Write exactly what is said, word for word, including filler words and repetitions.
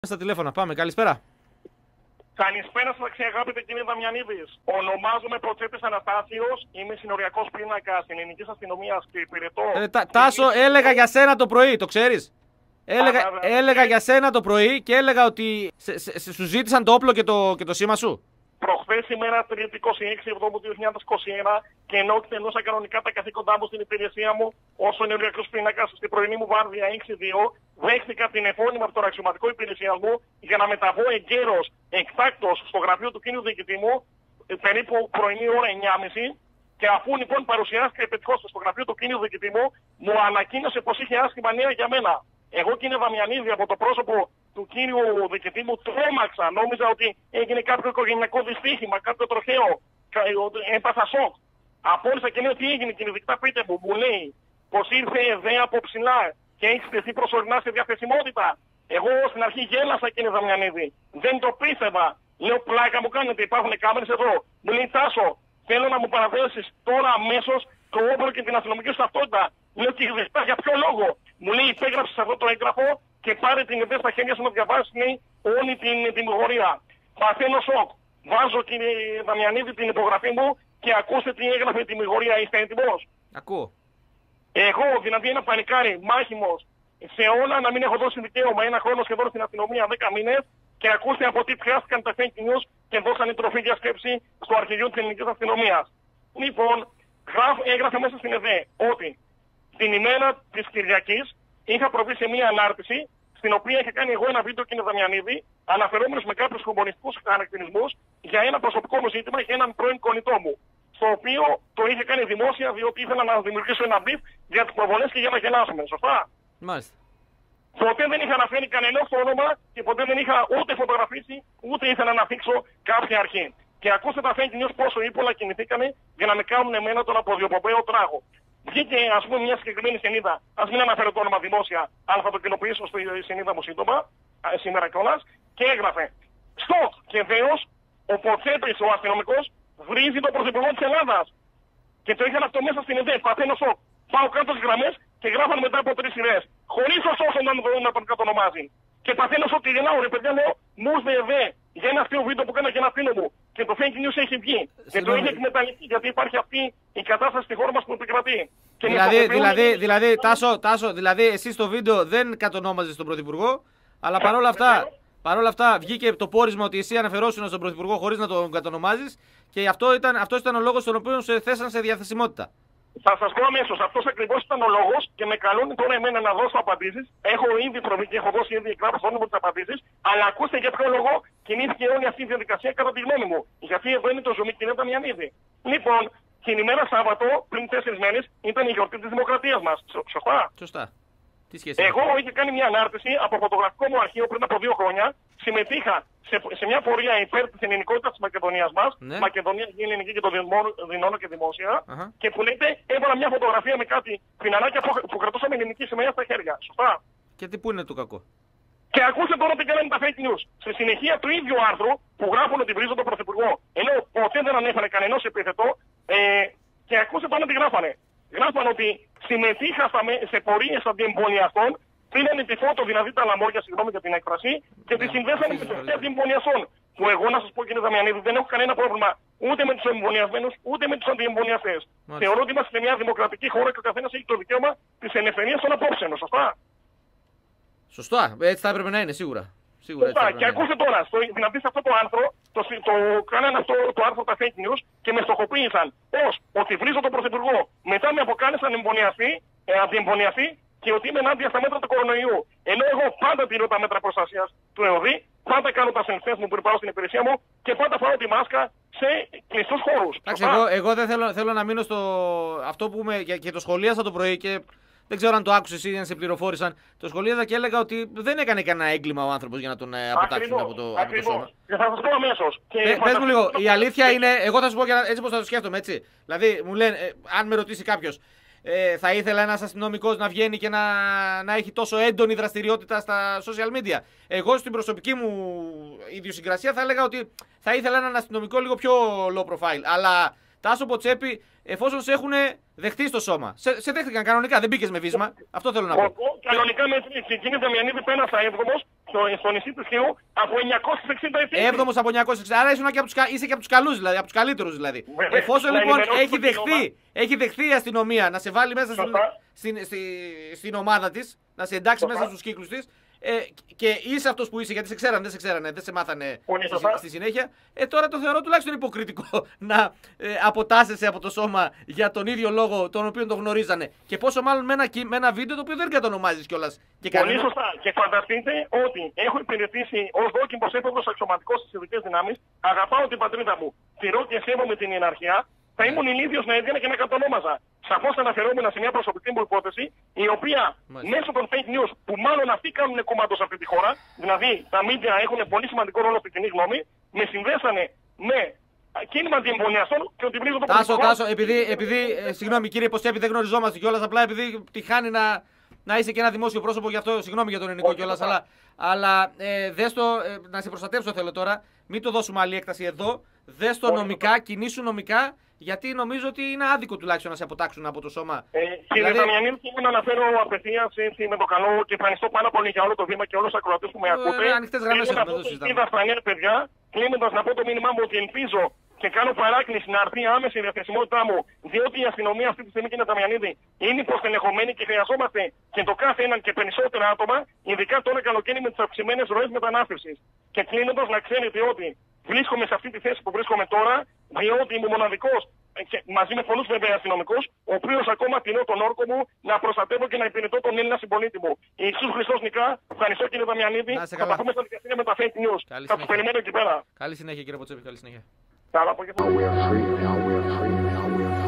Στα τηλέφωνα, πάμε. Καλησπέρα. Καλησπέρα σας, αγαπητέ κύριε Δαμιανίδης. Ονομάζομαι Προτσέτης Αναστάσιος, είμαι συνοριακός πίνακας ελληνικής αστυνομίας και υπηρετώ. Ε, τα, τάσο, έλεγα για σένα το πρωί, το ξέρεις. Έλεγα, Α, έλεγα για σένα το πρωί και έλεγα ότι σε, σε, σε, σου ζήτησαν το όπλο και το, και το σήμα σου. Προχθές ημέρα Τρίτη είκοσι έξι Εβδόμου δύο χιλιάδες είκοσι ένα και ενώ εκτελούσα κανονικά τα καθήκοντά μου στην υπηρεσία μου ως ενεργειακός πίνακας στην πρωινή μου βάρδια έξι δύο, δέχτηκα την επώνυμα από το αξιωματικό υπηρεσία μου για να μεταβώ εγκαίρως εκτάκτος στο γραφείο του κύριου διοικητή μου περίπου πρωινή ώρα εννιά και μισή. Και αφού λοιπόν παρουσιάστηκε επιτυχώς στο γραφείο του κύριου διοικητή μου, μου ανακοίνωσε πως είχε άσχημα νέα για μένα. Εγώ, κύριε Δαμιανίδη, από το πρόσωπο του κύριου διοικητή μου τρόμαξα. Νόμιζα ότι έγινε κάποιο οικογενειακό δυστύχημα, κάποιο τροχαίο. Έπαθα σοκ. Απόλυσα και λέω τι έγινε, κύριε διοικητά, πείτε μου. Μου λέει πως ήρθε ΕΔΕ από ψηλά και έχει στεθεί προσωρινά σε διαθεσιμότητα. Εγώ στην αρχή γέλασα, κύριε Δαμιανίδη. Δεν το πίστευα. Λέω πλάκα μου κάνετε, υπάρχουν κάμερες εδώ. Μου λέει Τάσο, θέλω να μου παραδώσεις τώρα αμέσως το όπλο και την αστυνομική σου ταυτότητα. Λέω κύριε διοικητά, για ποιο λόγο. Μου λέει υπέγραψε αυτό το έγγραφο και πάρε την ιδέα στα χέρια σου να διαβάσεις όλη την τιμωρία. Παθαίνω σοκ. Βάζω, κύριε Δαμιανίδη, την υπογραφή μου και ακούστε τι έγραφε η τιμωρία. Είστε έτοιμος? Ακούω. Εγώ, δηλαδή ένα πανικάρι, μάχημος, σε όλα να μην έχω δώσει δικαίωμα ένα χρόνο σχεδόν στην αστυνομία, δέκα μήνες, και ακούστε από τι πιάστηκαν τα fake news και δώσανε τροφή για σκέψη στο αρχηγείο της ελληνικής αστυνομίας. Λοιπόν, έγραφε μέσα στην ΕΔΕ ότι την ημέρα της Κυριακής είχα προβεί σε μία ανάρτηση, στην οποία είχα κάνει εγώ ένα βίντεο, κύριε Δαμιανίδη, αναφερόμενος με κάποιους κομμουνιστικούς χαρακτηρισμούς για ένα προσωπικό μου ζήτημα και έναν πρώην κολλητό μου. Στο οποίο το είχε κάνει δημόσια, διότι ήθελα να δημιουργήσω ένα μπιφ για τις προβολές και για να γελάσουμε. Σωστά. Μάλιστα. Ποτέ δεν είχα αναφέρει κανένα το όνομα και ποτέ δεν είχα ούτε φωτογραφίσει, ούτε ήθελα να θίξω κάποια αρχή. Και ακούστε τα fake news πόσο ύπολα κινηθήκανε για να με κάνουν εμένα τον αποδιοπομπαίο τράγο. Βγήκε, ας πούμε, μια συγκεκριμένη σελίδα, ας μην αναφέρω το όνομα δημόσια, αλλά θα το κοινοποιήσω στη σελίδα μου σύντομα, σήμερα κιόλας, και έγραφε «Στοπ και δέος, ο Ποτσέτης, ο αστυνομικός, βρίζει τον Πρωθυπουργό της Ελλάδας». Και το είχαν αυτό μέσα στην ΕΔΕ, παθαίνω σοκ. Πάω κάτω στις γραμμές και γράφανε μετά από τρεις σειρές, χωρίς ωστόσο να, να τον κατονομάζει. Και παθαίνω σοκ και γελάω, ρε παιδιά, λέω, μου ήρθε ΕΔΕ για ένα αστείο βίντεο που έκανα και ένα φίλο μου. Και το fake news έχει βγει. Και το είχε εκμεταλλευτεί, γιατί υπάρχει αυτή η κατάσταση στη χώρα μας που επικρατεί. Και δηλαδή, δηλαδή, δηλαδή, Τάσο, Τάσο, δηλαδή, εσύ στο βίντεο δεν κατονόμαζες τον Πρωθυπουργό, αλλά παρόλα αυτά, παρόλα αυτά βγήκε το πόρισμα ότι εσύ αναφερόσουν στον Πρωθυπουργό χωρίς να τον κατονομάζεις και αυτό ήταν, αυτός ήταν ο λόγος στον οποίο σε θέσαν σε διαθεσιμότητα. Θα σας πω αμέσως, αυτός ακριβώς ήταν ο λόγος και με καλούν τώρα εμένα να δώσω απαντήσεις. Έχω ήδη προβεί και έχω δώσει ήδη εκγράφω όνομα τις απαντήσεις. Αλλά ακούστε για ποιο λόγο κινήθηκε όλη αυτή η διαδικασία κατά τη γνώμη μου. Γιατί εδώ είναι το ζουμί, κύριε Δαμιανίδη. Λοιπόν, την ημέρα Σάββατο, πριν τέσσερις μέρες, ήταν η γιορτή της Δημοκρατίας μας. Σωστά. Σωστά. Τι σχέση. Εγώ είχε κάνει μια ανάρτηση από φωτογραφικό μου αρχείο πριν από δύο χρόνια. Συμμετείχα σε, σε μια πορεία υπέρ της ελληνικότητας της Μακεδονίας μας. Ναι. Μακεδονία η ελληνική και το δυνώνω και δημόσια. Uh-huh. Και που λέτε, έβαλα μια φωτογραφία με κάτι πινανάκια που, που κρατούσαμε ελληνική σημαία στα χέρια. Σωστά. Και τι που είναι το κακό. Και ακούστε τώρα τι κάνανε τα fake news. Στη συνεχεία του ίδιου άρθρου που γράφουν ότι βρίζουν τον Πρωθυπουργό, ενώ ποτέ δεν ανέφερε κανενός επίθετο, ε, και ακούστε τώρα τι γράφανε. Γράφανε ότι συμμετείχα σε πορείες αντιεμβολιαστών, πήρανε τη φώτο, δηλαδή τα λαμόγια, συγγνώμη για την έκφραση, και τη συνδέσανε με τους αντιεμβολιαστών. Που εγώ να σας πω, κύριε Δαμιανίδη, δεν έχω κανένα πρόβλημα ούτε με τους εμβολιασμένους ούτε με τους αντιεμβολιαστές. Θεωρώ ότι είμαστε σε μια δημοκρατική χώρα και ο καθένας έχει το δικαίωμα της ελευθερίας των απόψεων. Σωστά. Σωστά, έτσι θα έπρεπε να είναι σίγουρα. Σίγουρα Σωστά. Και ακούστε τώρα, στο, δηλαδή σε αυτό το άρθρο, το, το κάνανε αυτό το άρθρο τα fake news και με στοχοποίησαν ως ότι βρίζω τον Πρωθυπουργό. Μετά με αποκάλεσαν εμβολιαστή, ε, αντιεμβολιαστή και ότι είμαι ενάντια στα μέτρα του κορονοϊού. Ενώ εγώ πάντα τηρώ τα μέτρα προστασίας του ΕΟΔΗ, πάντα κάνω τα selfies μου που πάω στην υπηρεσία μου και πάντα φοράω τη μάσκα σε κλειστούς χώρους. Εντάξει, εγώ, εγώ δεν θέλω, θέλω να μείνω στο αυτό που με, και, και το σχολίασα το πρωί και δεν ξέρω αν το άκουσες ή αν σε πληροφόρησαν. Το σχολίαζα και έλεγα ότι δεν έκανε κανένα έγκλημα ο άνθρωπος για να τον ε, αποτάξουν από το, από το σώμα. Και θα σας πω αμέσως. Πε, πες μου λίγο, η αλήθεια είναι, εγώ θα σου πω για, έτσι πως θα το σκέφτομαι, έτσι. Δηλαδή, μου λένε, ε, αν με ρωτήσει κάποιος, ε, θα ήθελα ένας αστυνομικός να βγαίνει και να, να έχει τόσο έντονη δραστηριότητα στα social media. Εγώ στην προσωπική μου ιδιοσυγκρασία θα έλεγα ότι θα ήθελα έναν αστυνομικό λίγο πιο low profile. Αλλά Τάσο Ποτσέπη, εφόσον σε έχουν δεχτεί στο σώμα. Σε, σε δέχτηκαν κανονικά, δεν μπήκε με βίσμα. Αυτό θέλω να πω. Κανονικά με εκείνη τη Δαμιανίδη πέρασα έβδομος στο, στο νησί του Χιού από εννιακόσιες εξήντα αιτήσεις. Έβδομος από εννιακόσιες εξήντα. Άρα ήσουν και από τους, είσαι και από τους καλούς δηλαδή, από τους καλύτερους δηλαδή. Βέβαια, εφόσον λοιπόν έχει δεχθεί, έχει δεχθεί η αστυνομία να σε βάλει μέσα στην, στην, στη, στην ομάδα της, να σε εντάξει Σωστά. μέσα στους κύκλους της. Ε, και είσαι αυτός που είσαι, γιατί σε ξέρανε, δεν σε ξέρανε, δεν σε μάθανε στη, στη συνέχεια. Ε, τώρα το θεωρώ τουλάχιστον υποκριτικό να ε, αποτάσσεσαι από το σώμα για τον ίδιο λόγο τον οποίο τον γνωρίζανε. Και πόσο μάλλον με ένα, με ένα βίντεο το οποίο δεν κατονομάζεις κιόλας. Και Πολύ κανένα... σωστά. Και φανταστείτε ότι έχω υπηρετήσει ως δόκιμος έφευγος αξιωματικός στις ειδικές δυνάμεις, αγαπάω την πατρίδα μου, τηρώ και σέβομαι την ιεραρχία. Θα ήμουν ηλίθιος να έδινα και να κατονόμαζα. Σαφώς αναφερόμουν σε μια προσωπική μου υπόθεση, η οποία Μάλιστα. μέσω των fake news, που μάλλον αυτοί κάνουν κομμάτι σε αυτή τη χώρα, δηλαδή τα media έχουν πολύ σημαντικό ρόλο στην κοινή γνώμη, με συνδέσανε με κίνημα αντιεμβολιαστών και ότι βρίζω το Τάσο, Τάσο, επειδή, επειδή ε, συγγνώμη κύριε Ποτσέπη, δεν γνωριζόμαστε κιόλας, απλά επειδή τυχάνει να, να είσαι και ένα δημόσιο πρόσωπο, γι' αυτό συγγνώμη για τον ελληνικό κιόλας, αλλά, αλλά ε, δες το, ε, να σε προστατεύσω θέλω τώρα, μην το δώσουμε άλλη έκταση εδώ, δες το νομικά, κινήσου νομικά. Γιατί νομίζω ότι είναι άδικο τουλάχιστον να σε αποτάξουν από το σώμα. Ε, κύριε δηλαδή... Δαμιανίδη, θέλω να αναφέρω απευθείας με το καλό και ευχαριστώ πάρα πολύ για όλο το βήμα και όλους τους ακροατές που με ακούτε. Ε, ανοιχτές γραμμές έχουμε εδώ συζητάμε. Είδα στα νέα παιδιά, κλείνοντας να πω το μήνυμά μου ότι ελπίζω και κάνω παράκληση να έρθει άμεση η διαθεσιμότητά μου, διότι η αστυνομία αυτή τη στιγμή, κύριε Δαμιανίδη, είναι υποστελεχωμένη και χρειαζόμαστε και το κάθε έναν και περισσότερα άτομα, ειδικά τώρα καλοκαίρι με τις αυξημένες ροές μετανάστευσης. Και κλείνοντας να ξέρετε ότι βρίσκομαι σε αυτή τη θέση που βρίσκομαι τώρα, διότι είμαι μοναδικός, και μαζί με πολλούς βέβαια αστυνομικούς, ο οποίος ακόμα τηρώ τον όρκο μου να προστατεύω και να υπηρετώ τον Έλληνα συμπολίτη μου. Ιησούς Χριστός νικά. Ευχαριστώ κύριε Δαμιανίδη. Θα τα πούμε στα δικαστήρια με τα fake news. Καλή θα τους περιμένω εκεί πέρα. Καλή συνέχεια κύριε Ποτσέπη, καλή συνέχεια. Καλά απόγευμα.